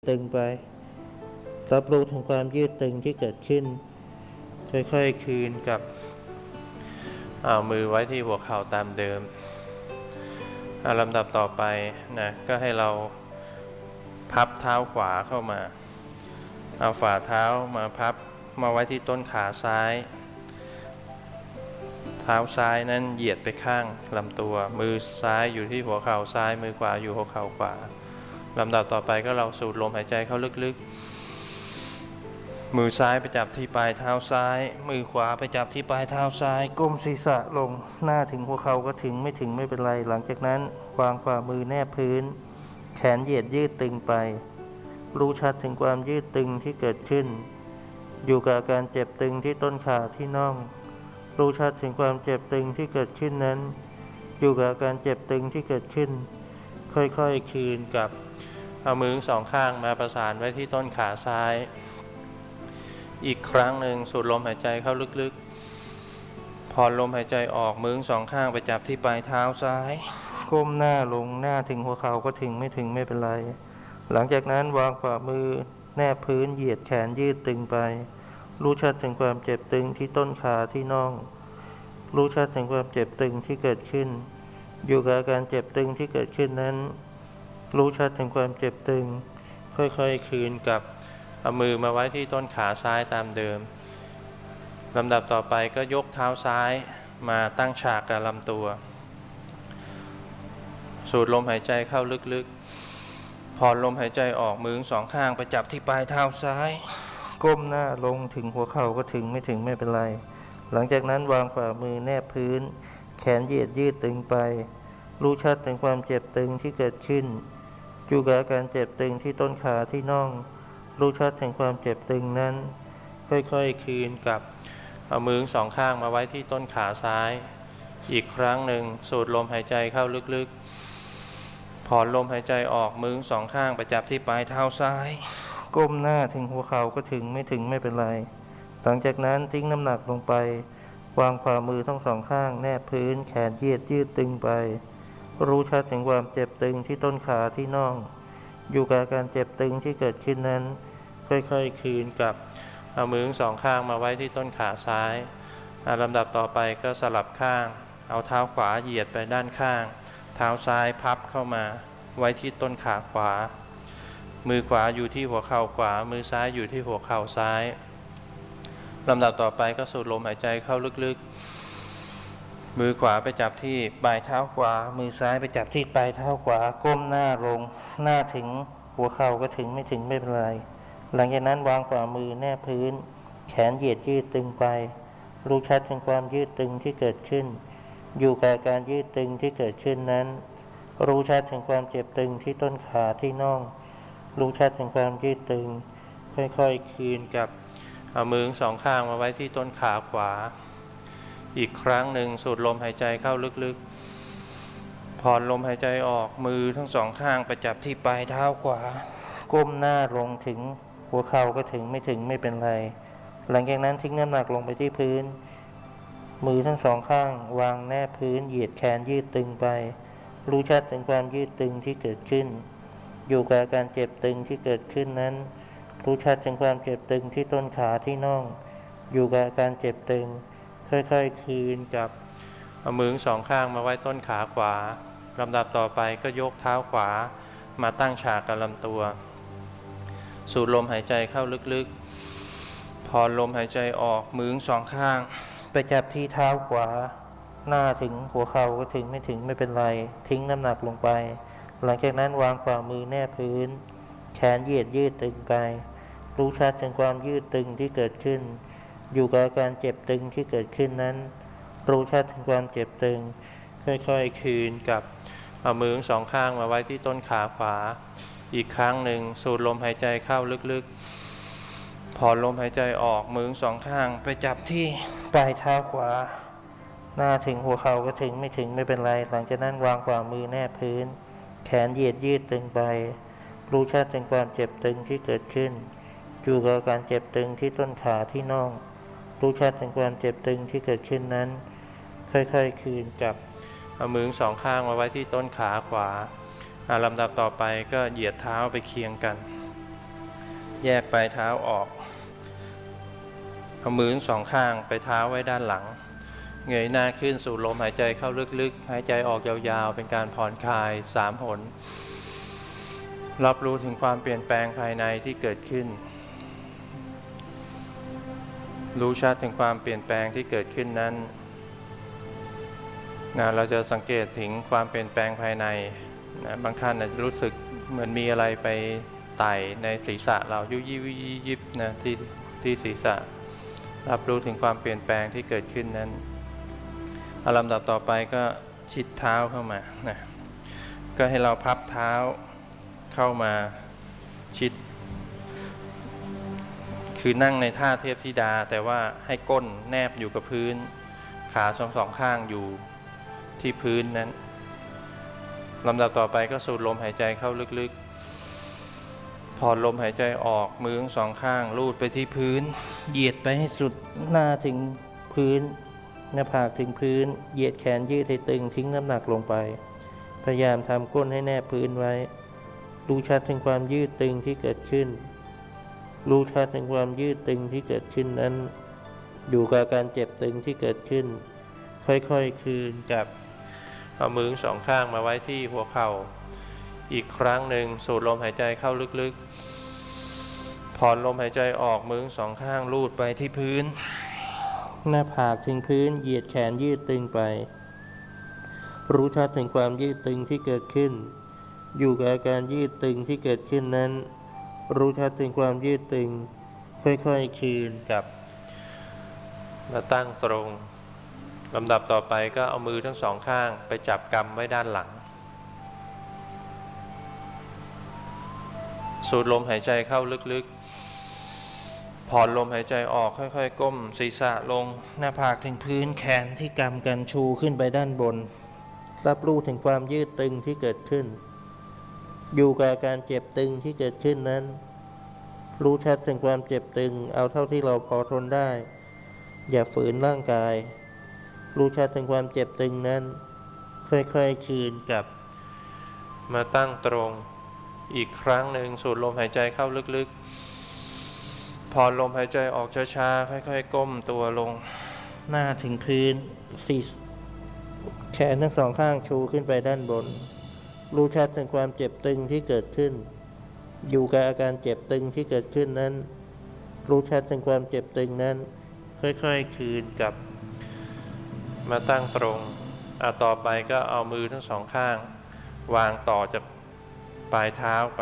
ตึงไปรับรู้ถึงความยืดตึงที่เกิดขึ้นค่อยๆคืนกับเอามือไว้ที่หัวเข่าตามเดิมลำดับต่อไปนะก็ให้เราพับเท้าขวาเข้ามาเอาฝ่าเท้ามาพับมาไว้ที่ต้นขาซ้ายเท้าซ้ายนั้นเหยียดไปข้างลำตัวมือซ้ายอยู่ที่หัวเข่าซ้ายมือขวาอยู่หัวเข่าขวาลำดับต่อไปก็เราสูดลมหายใจเข้าลึกๆมือซ้ายไปจับที่ปลายเท้าซ้ายมือขวาไปจับที่ปลายเท้าซ้ายก้มศีรษะลงหน้าถึงหัวเข่าก็ถึงไม่เป็นไรหลังจากนั้นวางฝ่ามือแนบพื้นแขนเหยียดยืดตึงไปรู้ชัดถึงความยืดตึงที่เกิดขึ้นอยู่กับการเจ็บตึงที่ต้นขาที่น่องรู้ชัดถึงความเจ็บตึงที่เกิดขึ้นนั้นอยู่กับการเจ็บตึงที่เกิดขึ้นค่อยๆคืนกับเอามือสองข้างมาประสานไว้ที่ต้นขาซ้ายอีกครั้งหนึ่งสูดลมหายใจเข้าลึกๆผ่อนลมหายใจออกมือสองข้างไปจับที่ปลายเท้าซ้ายก้มหน้าลงหน้าถึงหัวเข่าก็ถึงไม่เป็นไรหลังจากนั้นวางฝ่ามือแนบพื้นเหยียดแขนยืดตึงไปรู้ชัดถึงความเจ็บตึงที่ต้นขาที่น่องรู้ชัดถึงความเจ็บตึงที่เกิดขึ้นอยู่กับการเจ็บตึงที่เกิดขึ้นนั้นรู้ชัดถึงความเจ็บตึงค่อยๆคืนกับเอามือมาไว้ที่ต้นขาซ้ายตามเดิมลำดับต่อไปก็ยกเท้าซ้ายมาตั้งฉากกับลำตัวสูดลมหายใจเข้าลึกๆผ่อนลมหายใจออกมือสองข้างไปจับที่ปลายเท้าซ้ายก้มหน้าลงถึงหัวเข่าก็ถึงไม่เป็นไรหลังจากนั้นวางฝ่ามือแนบพื้นแขนเหยียดยืดตึงไปรู้ชัดถึงความเจ็บตึงที่เกิดขึ้นอยู่กับการเจ็บตึงที่ต้นขาที่น่องรู้ชัดถึงความเจ็บตึงนั้นค่อยๆคืนกับเอามือสองข้างมาไว้ที่ต้นขาซ้ายอีกครั้งหนึ่งสูดลมหายใจเข้าลึกๆผ่อนลมหายใจออกมือสองข้างไปจับที่ปลายเท้าซ้ายก้มหน้าถึงหัวเข่าก็ถึงไม่เป็นไรหลังจากนั้นทิ้งน้ำหนักลงไปวางฝ่ามือทั้งสองข้างแนบพื้นแขนยืดตึงไปรู้ชัดถึงความเจ็บตึงที่ต้นขาที่น่องอยู่กับการเจ็บตึงที่เกิดขึ้นนั้นค่อยๆคืนกับเอามือสองข้างมาไว้ที่ต้นขาซ้ายลำดับต่อไปก็สลับข้างเอาเท้าขวาเหยียดไปด้านข้างเท้าซ้ายพับเข้ามาไว้ที่ต้นขาขวามือขวาอยู่ที่หัวเข่าขวามือซ้ายอยู่ที่หัวเข่าซ้ายลำดับต่อไปก็สูดลมหายใจเข้าลึกๆมือขวาไปจับที่ปลายเท้าขวามือซ้ายไปจับที่ปลายเท้าขวาก้มหน้าลงหน้าถึงหัวเข่าก็ถึงไม่เป็นไรหลังจากนั้นวางฝ่ามือแนบพื้นแขนเหยียดยืดตึงไปรู้ชัดถึงความยืดตึงที่เกิดขึ้นอยู่กับการยืดตึงที่เกิดขึ้นนั้นรู้ชัดถึงความเจ็บตึงที่ต้นขาที่น่องรู้ชัดถึงความยืดตึงค่อยๆคืนกับเอามือสองข้างมาไว้ที่ต้นขาขวาอีกครั้งหนึ่งสูดลมหายใจเข้าลึกๆผ่อนลมหายใจออกมือทั้งสองข้างไปจับที่ปลายเท้าขวาก้มหน้าลงถึงหัวเข่าก็ถึงไม่เป็นไรหลังจากนั้นทิ้งน้ำหนักลงไปที่พื้นมือทั้งสองข้างวางแนบพื้นเหยียดแขนยืดตึงไปรู้ชัดถึงความยืดตึงที่เกิดขึ้นอยู่กับการเจ็บตึงที่เกิดขึ้นนั้นรู้ชัดถึงความเจ็บตึงที่ต้นขาที่น่องอยู่กับการเจ็บตึงค่อยๆคืนกับเอามือสองข้างมาไว้ต้นขาขวาลำดับต่อไปก็ยกเท้าขวามาตั้งฉากกับลำตัวสูดลมหายใจเข้าลึกๆผ่อนลมหายใจออกมือสองข้างไปจับที่เท้าขวาหน้าถึงหัวเข่าก็ถึงไม่เป็นไรทิ้งน้ำหนักลงไปหลังจากนั้นวางฝ่ามือแนบพื้นแขนเหยียดยืดตึงไปรู้ชัดถึงความยืดตึงที่เกิดขึ้นอยู่กับการเจ็บตึงที่เกิดขึ้นนั้นรู้ชัดถึงความเจ็บตึงค่อยๆคืนกับเอามือสองข้างมาไว้ที่ต้นขาขวาอีกครั้งหนึ่งสูดลมหายใจเข้าลึกๆผ่อนลมหายใจออกมือสองข้างไปจับที่ปลายเท้าขวาหน้าถึงหัวเข่าก็ถึงไม่เป็นไรหลังจากนั้นวางฝ่ามือแนบพื้นแขนเหยียดยืดตึงไปรู้ชัดถึงความเจ็บตึงที่เกิดขึ้นอยู่กับการเจ็บตึงที่ต้นขาที่น่องรู้ชัดถึงความเจ็บตึงที่เกิดขึ้นนั้นค่อยๆคืนกับเอามือสองข้างมาไว้ที่ต้นขาขวาลำดับต่อไปก็เหยียดเท้าไปเคียงกันแยกปลายเท้าออกเอามือทั้งสองข้างไปเท้าไว้ด้านหลังเงยหน้าขึ้นสูดลมหายใจเข้าลึกๆหายใจออกยาวๆเป็นการผ่อนคลาย3 หนรับรู้ถึงความเปลี่ยนแปลงภายในที่เกิดขึ้นรู้ชัดถึงความเปลี่ยนแปลงที่เกิดขึ้นนั้นเราจะสังเกตถึงความเปลี่ยนแปลงภายในบางท่านอาจจะรู้สึกเหมือนมีอะไรไปไต่ในศีรษะเรายุยยิบนะที่ศีรษะรับรู้ถึงความเปลี่ยนแปลงที่เกิดขึ้นนั้นลำดับต่อไปก็ชิดเท้าเข้ามานะก็ให้เราพับเท้าเข้ามาชิดคือนั่งในท่าเทพธิดาแต่ว่าให้ก้นแนบอยู่กับพื้นขาสองข้างอยู่ที่พื้นนั้นลำดับต่อไปก็สูดลมหายใจเข้าลึกๆถอนลมหายใจออกมือทั้งสองข้างลูดไปที่พื้นเหยียดไปให้สุดหน้าถึงพื้นหน้าผากถึงพื้นเหยียดแขนยืดให้ตึงทิ้งน้ำหนักลงไปพยายามทำก้นให้แนบพื้นไว้รู้ชัดถึงความยืดตึงที่เกิดขึ้นรู้ชัดถึงความยืดตึงที่เกิดขึ้นนั้นอยู่กับการเจ็บตึงที่เกิดขึ้นค่อยๆคืนกับเอามือสองข้างมาไว้ที่หัวเข่าอีกครั้งหนึ่งสูดลมหายใจเข้าลึกๆผ่อนลมหายใจออกมือสองข้างลูดไปที่พื้นหน้าผากถึงพื้นเหยียดแขนยืดตึงไปรู้ชัดถึงความยืดตึงที่เกิดขึ้นอยู่กับอาการยืดตึงที่เกิดขึ้นนั้นรู้ชัดถึงความยืดตึงค่อยๆคืนกับมาตั้งตรงลำดับต่อไปก็เอามือทั้งสองข้างไปจับกำไว้ด้านหลังสูดลมหายใจเข้าลึกๆผ่อนลมหายใจออกค่อยๆก้มศีรษะลงหน้าผากถึงพื้นแขนที่กำกันชูขึ้นไปด้านบนรับรู้ถึงความยืดตึงที่เกิดขึ้นอยู่กับการเจ็บตึงที่เกิดขึ้นนั้นรู้ชัดถึงความเจ็บตึงเอาเท่าที่เราพอทนได้อย่าฝืนร่างกายรู้ชัดถึงความเจ็บตึงนั้นค่อยๆคืนกลับมาตั้งตรงอีกครั้งหนึ่งสูดลมหายใจเข้าลึกๆผ่อนลมหายใจออกช้าๆค่อยๆก้มตัวลงหน้าถึงพื้นแขนทั้งสองข้างชูขึ้นไปด้านบนรู้ชัดถึงความเจ็บตึงที่เกิดขึ้นอยู่กับอาการเจ็บตึงที่เกิดขึ้นนั้นรู้ชัดถึงความเจ็บตึงนั้นค่อยๆคืนกลับมาตั้งตรงต่อไปก็เอามือทั้งสองข้างวางต่อจากปลายเท้าไป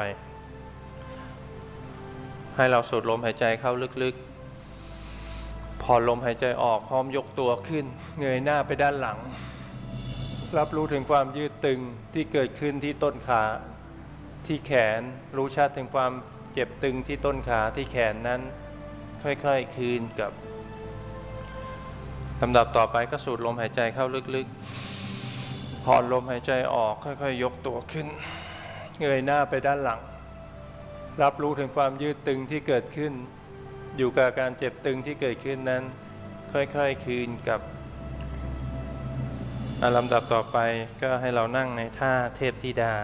ให้เราสูดลมหายใจเข้าลึกๆผ่อนลมหายใจออกพร้อมยกตัวขึ้นเงยหน้าไปด้านหลังรับรู้ถึงความยืดตึงที่เกิดขึ้นที่ต้นขาที่แขนรู้ชัดถึงความเจ็บตึงที่ต้นขาที่แขนนั้นค่อยๆคืนกับลำดับต่อไปก็สูดลมหายใจเข้าลึกๆผ่อนลมหายใจออกค่อยๆยกตัวขึ้นเงยหน้าไปด้านหลังรับรู้ถึงความยืดตึงที่เกิดขึ้นอยู่กับการเจ็บตึงที่เกิดขึ้นนั้นค่อยๆคืนกับลำดับต่อไปก็ให้เรานั่งในท่าเทพธิดา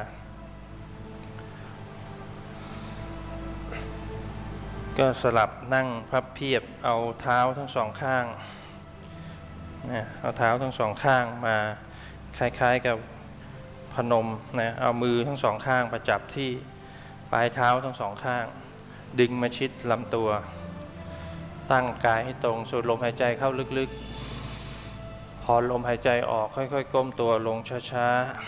ก็สลับนั่งพับเพียบเอาเท้าทั้งสองข้างเอาเท้าทั้งสองข้างมาคล้ายๆกับพนมเอามือทั้งสองข้างประจับที่ปลายเท้าทั้งสองข้างดึงมาชิดลำตัวตั้งกายให้ตรงสูดลมหายใจเข้าลึกๆพอลมหายใจออกค่อยๆก้มตัวลงช้า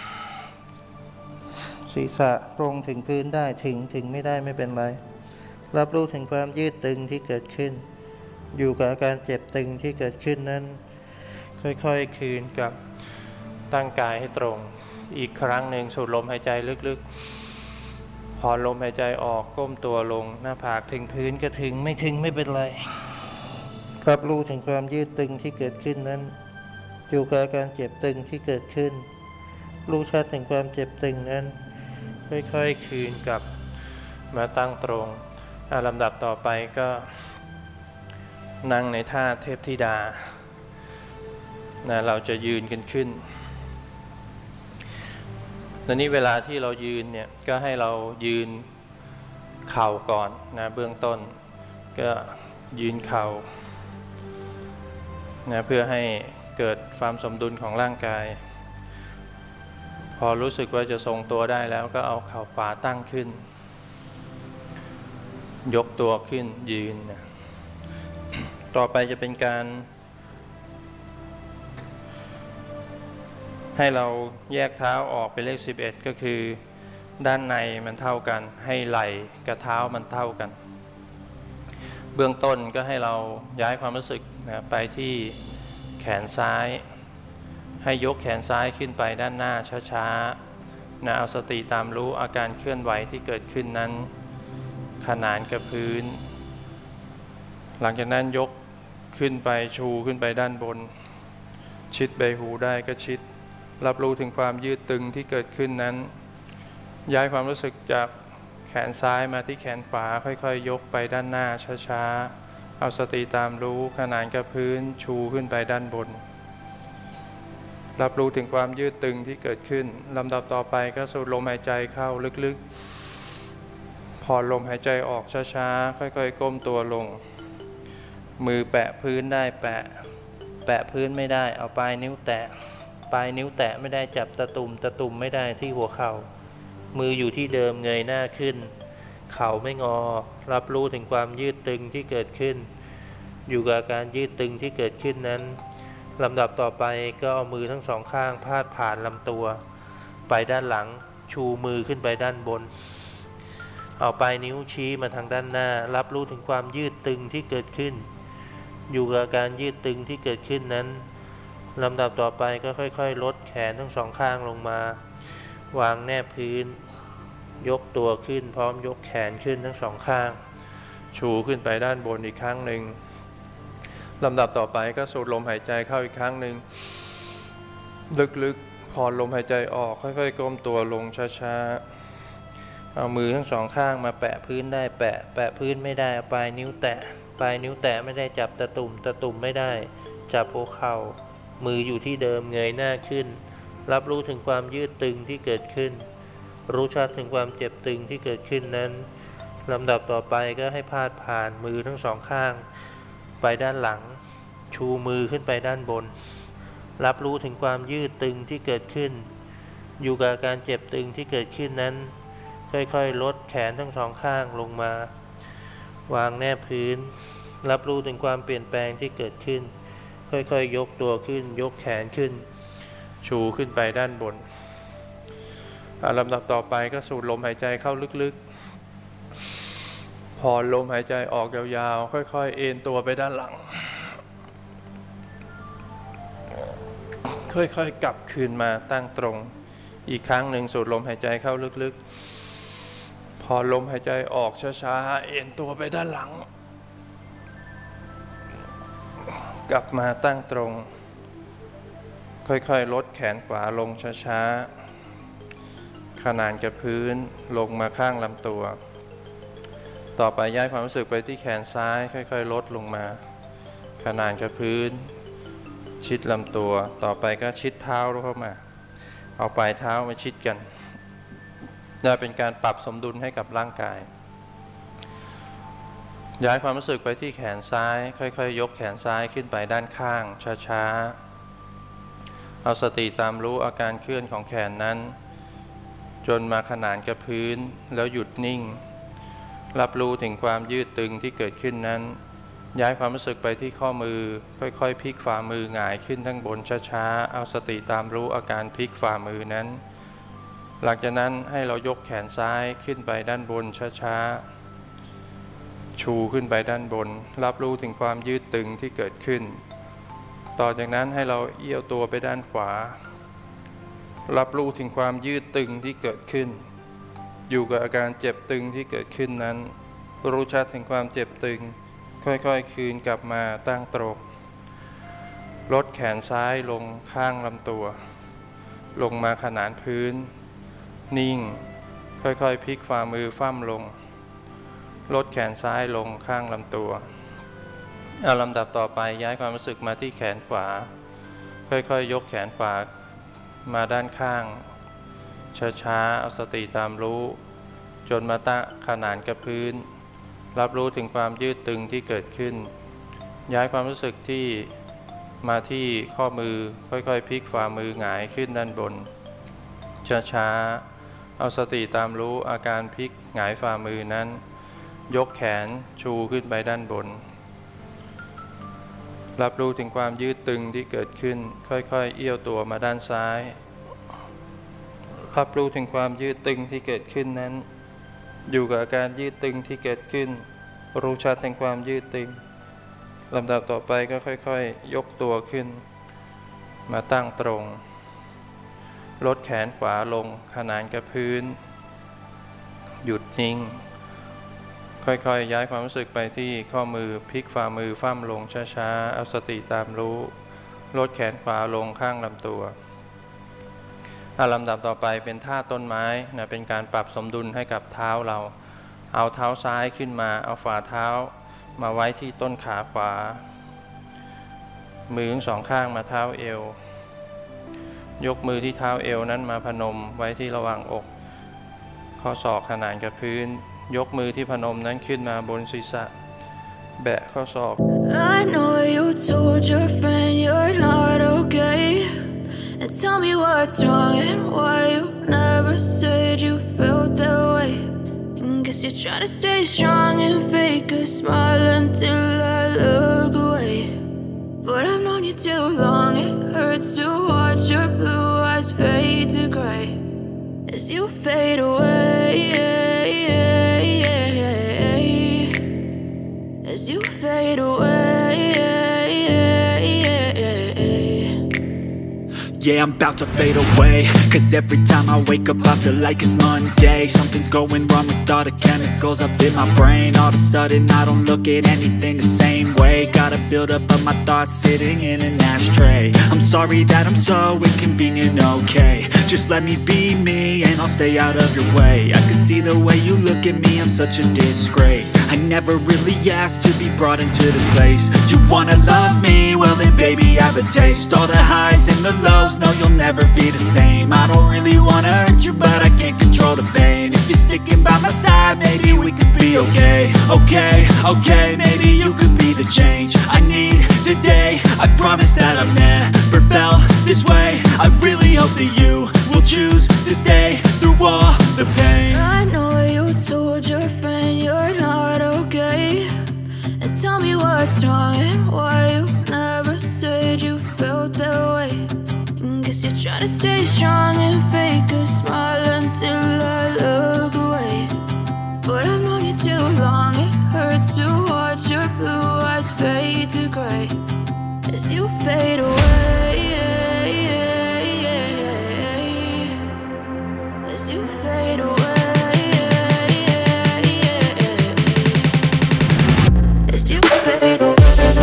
ๆศีรษะตรงถึงพื้นได้ถึงไม่ได้ไม่เป็นไรรับรู้ถึงความยืดตึงที่เกิดขึ้นอยู่กับอาการเจ็บตึงที่เกิดขึ้นนั้นค่อยๆคืนกับตั้งกายให้ตรงอีกครั้งหนึ่งสูดลมหายใจลึกๆพอลมหายใจออกก้มตัวลงหน้าผากถึงพื้นก็ถึงไม่เป็นไรรับรู้ถึงความยืดตึงที่เกิดขึ้นนั้นอยู่กับอาการเจ็บตึงที่เกิดขึ้นรู้ชัดถึงความเจ็บตึงนั้นค่อยๆคืนกับมาตั้งตรงลำดับต่อไปก็นั่งในท่าเทพธิดาเราจะยืนกันขึ้นตอนนี้เวลาที่เรายืนเนี่ยก็ให้เรายืนเข่าก่อนนะเบื้องต้นก็ยืนเข่านะเพื่อให้เกิดความสมดุลของร่างกายพอรู้สึกว่าจะทรงตัวได้แล้วก็เอาเข่าขวาตั้งขึ้นยกตัวขึ้นยืนนะต่อไปจะเป็นการให้เราแยกเท้าออกเป็นเลข11ก็คือด้านในมันเท่ากันให้ไหล่กับเท้ามันเท่ากันเบื้องต้นก็ให้เราย้ายความรู้สึกนะไปที่แขนซ้ายให้ยกแขนซ้ายขึ้นไปด้านหน้าช้าๆนะเอาสติตามรู้อาการเคลื่อนไหวที่เกิดขึ้นนั้นขนานกับพื้นหลังจากนั้นยกขึ้นไปชูขึ้นไปด้านบนชิดใบหูได้ก็ชิดรับรู้ถึงความยืดตึงที่เกิดขึ้นนั้นย้ายความรู้สึกจากแขนซ้ายมาที่แขนขวาค่อยๆยกไปด้านหน้าช้าๆเอาสติตามรู้ขนานกับพื้นชูขึ้นไปด้านบนรับรู้ถึงความยืดตึงที่เกิดขึ้นลำดับต่อไปก็สูดลมหายใจเข้าลึกๆพอลมหายใจออกช้าๆค่อยๆก้มตัวลงมือแปะพื้นได้แปะพื้นไม่ได้เอาปลายนิ้วแตะปลายนิ้วแตะไม่ได้จับตะตุ่มไม่ได้ที่หัวเข่ามืออยู่ที่เดิมเงยหน้าขึ้นเข่าไม่งอรับรู้ถึงความยืดตึงที่เกิดขึ้นอยู่กับการยืดตึงที่เกิดขึ้นนั้นลำดับต่อไปก็เอามือทั้งสองข้างพาดผ่านลำตัวไปด้านหลังชูมือขึ้นไปด้านบนเอาปลายนิ้วชี้มาทางด้านหน้ารับรู้ถึงความยืดตึงที่เกิดขึ้นอยู่กับการยืดตึงที่เกิดขึ้นนั้นลำดับต่อไปก็ค่อยๆลดแขนทั้งสองข้างลงมาวางแนบพื้นยกตัวขึ้นพร้อมยกแขนขึ้นทั้งสองข้างชูขึ้นไปด้านบนอีกครั้งหนึ่งลำดับต่อไปก็สูดลมหายใจเข้าอีกครั้งหนึ่งลึกๆพอลมหายใจออกค่อยๆก้มตัวลงช้าๆเอามือทั้งสองข้างมาแปะพื้นได้แปะพื้นไม่ได้ปลายนิ้วแตะไม่ได้จับตะตุ่มไม่ได้จับหัวเข่ามืออยู่ที่เดิมเงยหน้าขึ้นรับรู้ถึงความยืดตึงที่เกิดขึ้นรู้ชัดถึงความเจ็บตึงที่เกิดขึ้นนั้นลำดับต่อไปก็ให้พาดผ่านมือทั้งสองข้างไปด้านหลังชูมือขึ้นไปด้านบนรับรู้ถึงความยืดตึงที่เกิดขึ้นอยู่กับการเจ็บตึงที่เกิดขึ้นนั้นค่อยๆลดแขนทั้งสองข้างลงมาวางแนบพื้นรับรู้ถึงความเปลี่ยนแปลงที่เกิดขึ้นค่อยๆยกตัวขึ้นยกแขนขึ้นชูขึ้นไปด้านบนลำดับต่อไปก็สูดลมหายใจเข้าลึกๆพอลมหายใจออกยาวๆค่อยๆเอ็นตัวไปด้านหลังค่อยๆกลับคืนมาตั้งตรงอีกครั้งหนึ่งสูดลมหายใจเข้าลึกๆพอลมหายใจออกช้าๆเอ็นตัวไปด้านหลังกลับมาตั้งตรงค่อยๆลดแขนขวาลงช้าๆขนานกับพื้นลงมาข้างลำตัวต่อไปย้ายความรู้สึกไปที่แขนซ้ายค่อยๆลดลงมาขนานกับพื้นชิดลำตัวต่อไปก็ชิดเท้าเข้ามาเอาปลายเท้ามาชิดกันจะเป็นการปรับสมดุลให้กับร่างกายย้ายความรู้สึกไปที่แขนซ้ายค่อยๆยกแขนซ้ายขึ้นไปด้านข้างช้าๆเอาสติตามรู้อาการเคลื่อนของแขนนั้นจนมาขนานกับพื้นแล้วหยุดนิ่งรับรู้ถึงความยืดตึงที่เกิดขึ้นนั้นย้ายความรู้สึกไปที่ข้อมือค่อยๆพลิกฝ่ามือหงายขึ้นทั้งบนช้าๆเอาสติตามรู้อาการพลิกฝ่ามือนั้นหลังจากนั้นให้เรายกแขนซ้ายขึ้นไปด้านบนช้าๆชูขึ้นไปด้านบนรับรู้ถึงความยืดตึงที่เกิดขึ้นต่อจากนั้นให้เราเอี้ยวตัวไปด้านขวารับรู้ถึงความยืดตึงที่เกิดขึ้นอยู่กับอาการเจ็บตึงที่เกิดขึ้นนั้นรู้ชัดถึงความเจ็บตึงค่อยๆคืนกลับมาตั้งตรงลดแขนซ้ายลงข้างลำตัวลงมาขนานพื้นนิ่งค่อยๆพลิกฝ่ามือฟั่มลงลดแขนซ้ายลงข้างลำตัวเอาลำดับต่อไปย้ายความรู้สึกมาที่แขนขวาค่อยๆยกแขนขวามาด้านข้างช้าๆเอาสติตามรู้จนมาตั้งขนานกับพื้นรับรู้ถึงความยืดตึงที่เกิดขึ้นย้ายความรู้สึกที่มาที่ข้อมือค่อยๆพลิกฝ่ามือหงายขึ้นด้านบนช้าๆเอาสติตามรู้อาการพลิกหงายฝ่ามือนั้นยกแขนชูขึ้นไปด้านบนรับรู้ถึงความยืดตึงที่เกิดขึ้นค่อยๆเอี้ยวตัวมาด้านซ้ายรับรู้ถึงความยืดตึงที่เกิดขึ้นนั้นอยู่กับอาการยืดตึงที่เกิดขึ้นรู้ชัดถึงความยืดตึงลำดับต่อไปก็ค่อยๆยกตัวขึ้นมาตั้งตรงลดแขนขวาลงขนานกับพื้นหยุดนิ่งค่อยๆย้ายความรู้สึกไปที่ข้อมือพลิกฝ่ามือคว่ำลงช้าๆเอาสติตามรู้ลดแขนขวาลงข้างลำตัวลำดับต่อไปเป็นท่าต้นไม้นะเป็นการปรับสมดุลให้กับเท้าเราเอาเท้าซ้ายขึ้นมาเอาฝ่าเท้ามาไว้ที่ต้นขาขวามือทั้งสองข้างมาเท้าเอวยกมือที่เท้าเอวนั้นมาพนมไว้ที่ระหว่างอกข้อศอกขนานกับพื้นยกมือที่พนมนั้นขึ้นมาบนศีรษะแบะข้อศอก I know you told your friend you're not okay and tell me what's wrong and why you never said you felt that way and guess you're trying to stay strong and fake a smile until I look away but I've known you too long it hurts to watch your blue eyes fade to gray as you fade away as you fade away. Yeah, I'm about to fade away. Cause every time I wake up I feel like it's Monday. Something's going wrong with all the chemicals up in my brain. All of a sudden I don't look at anything the same way. Got a build up of my thoughts sitting in an ashtray. I'm sorry that I'm so inconvenient, okay. Just let me be me and I'll stay out of your way. I can see the way you look at me, I'm such a disgrace. I never really asked to be brought into this place. You wanna love me? Well then baby I have a taste. All the highs and the lows, no you'll never be the same. I don't really wanna hurt you but I can't control the pain. If you're sticking by my side maybe we could be okay. Okay, maybe you could be the change I need today. I promise that I've never felt this way. I really hope that you will choose to stay through all the pain. I know you told your friend you're not okay and tell me what's wrong and why you never said you felt that way. And guess you're trying to stay strong and fake a smile until I look away. But I've known you too long, it hurts to watch your blue eyes fade to gray as you fade away. As you fade away. As you fade away.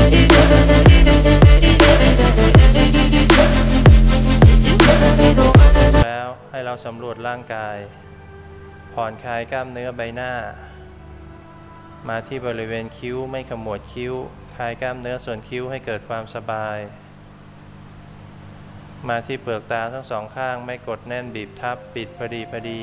As you fade away. แล้วให้เราสำรวจร่างกายผ่อนคลายกล้ามเนื้อใบหน้ามาที่บริเวณคิ้วไม่ขมวดคิ้วคลายกล้ามเนื้อส่วนคิ้วให้เกิดความสบายมาที่เปลือกตาทั้งสองข้างไม่กดแน่นบีบทับปิดพอดี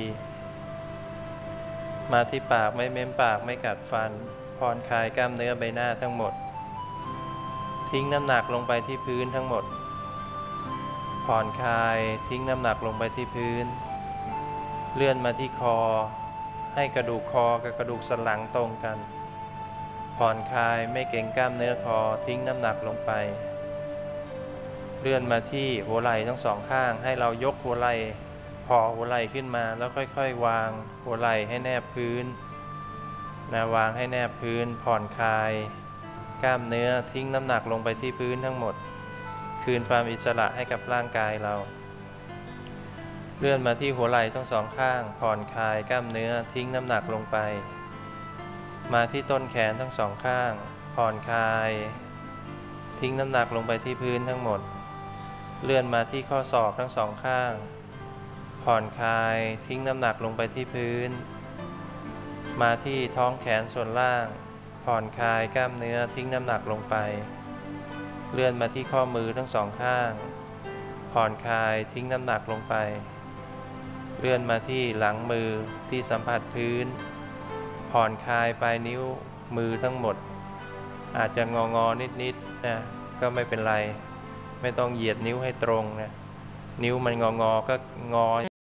มาที่ปากไม่เม้มปากไม่กัดฟันผ่อนคลายกล้ามเนื้อใบหน้าทั้งหมดทิ้งน้ำหนักลงไปที่พื้นทั้งหมดผ่อนคลายทิ้งน้ำหนักลงไปที่พื้นเลื่อนมาที่คอให้กระดูกคอกับกระดูกสันหลังตรงกันผ่อนคลายไม่เกร็งกล้ามเนื้อคอทิ้งน้ำหนักลงไปเลื่อนมาที่หัวไหล่ทั้งสองข้างให้เรายกหัวไหล่พอหัวไหล่ขึ้นมาแล้วค่อยๆวางหัวไหล่ให้แนบพื้นวางให้แนบพื้นผ่อนคลายกล้ามเนื้อทิ้งน้ำหนักลงไปที่พื้นทั้งหมดคืนความอิสระให้กับร่างกายเราเลื่อนมาที่หัวไหล่ทั้งสองข้างผ่อนคลายกล้ามเนื้อทิ้งน้ำหนักลงไปมาที่ต้นแขนทั้งสองข้างผ่อนคลายทิ้งน้ำหนักลงไปที่พื้นทั้งหมดเลื่อนมาที่ข้อศอกทั้งสองข้างผ่อนคลายทิ้งน้ำหนักลงไปที่พื้นมาที่ท้องแขนส่วนล่างผ่อนคลายกล้ามเนื้อทิ้งน้ำหนักลงไปเลื่อนมาที่ข้อมือทั้งสองข้างผ่อนคลายทิ้งน้ำหนักลงไปเลื่อนมาที่หลังมือที่สัมผัสพื้นผ่อนคลายปลายนิ้วมือทั้งหมดอาจจะงอนิดๆนะก็ไม่เป็นไรไม่ต้องเหยียดนิ้วให้ตรงนะนิ้วมันงอก็งอ